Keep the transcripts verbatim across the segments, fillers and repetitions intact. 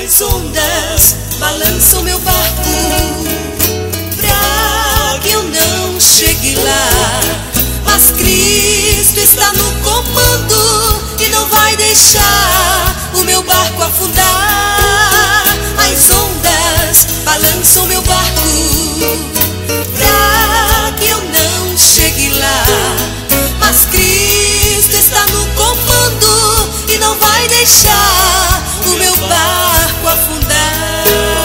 As ondas balançam meu barco pra que eu não chegue lá, mas Cristo está no comando e não vai deixar o meu barco afundar. As ondas balançam meu barco pra que eu não chegue lá, mas Cristo está no comando e não vai deixar o meu barco afundar.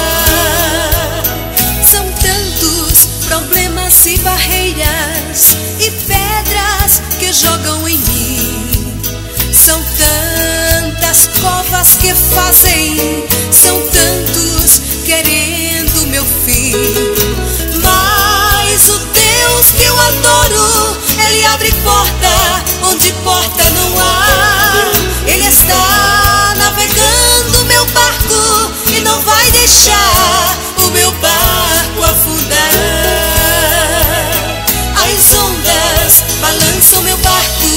São tantos problemas e barreiras e pedras que jogam em mim, são tantas covas que fazem, são tantos querendo meu fim, mas o Deus que eu adoro, Ele abre porta onde porta não há. Ele está navegando meu barco e não vai deixar o meu barco afundar. As ondas balançam meu barco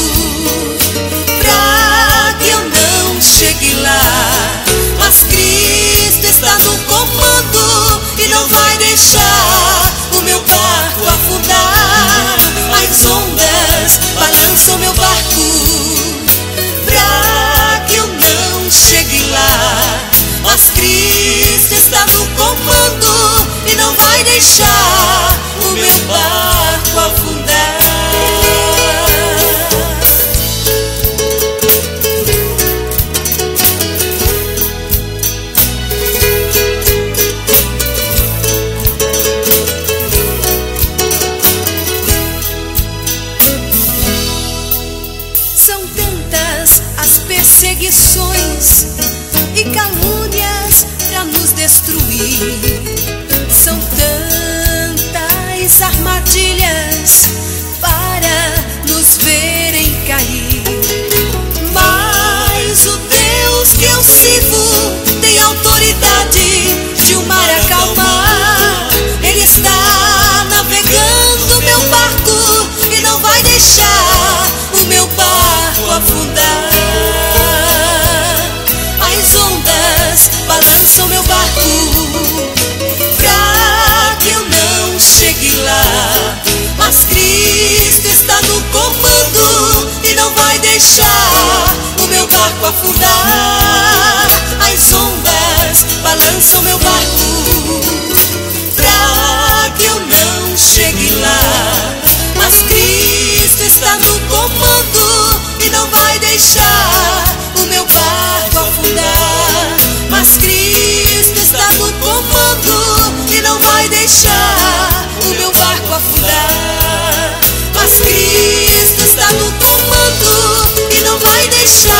pra que eu não chegue lá, mas Cristo está no comando e não vai deixar o meu barco afundar. As ondas balançam meu barco pra que eu não chegue lá, mas Cristo está no comando e não vai deixar o meu barco afundar. São tantas as perseguições e calúnias pra nos destruir, são tantas armadilhas para nos verem cair, mas o Deus que eu sirvo tem autoridade de o mar acalmar. Ele está navegando meu barco e não vai deixar o meu barco afundar. As ondas balançam meu barco pra que eu não chegue lá, mas Cristo está no comando e não vai deixar o meu barco afundar. As ondas balançam meu barco pra que eu não chegue lá, mas Cristo está no comando e não vai deixar o meu barco afundar. Mas Cristo está no comando e não vai deixar o meu barco afundar. Mas Cristo está no comando e não vai deixar